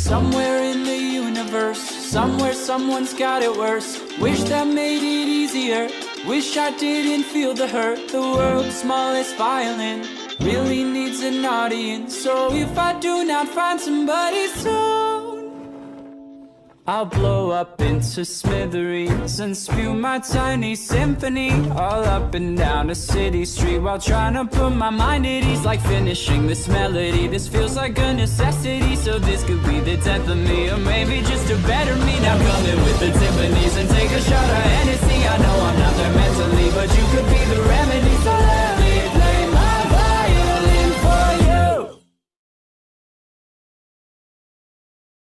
Somewhere in the universe, somewhere someone's got it worse. Wish that made it easier, wish I didn't feel the hurt. The world's smallest violin really needs an audience. So if I do not find somebody soon, I'll blow up into smithereens and spew my tiny symphony all up and down a city street, while trying to put my mind at ease. Like finishing this melody, this feels like a necessity. So this could be the death of me, or maybe just a better me. Now coming with the timpanis and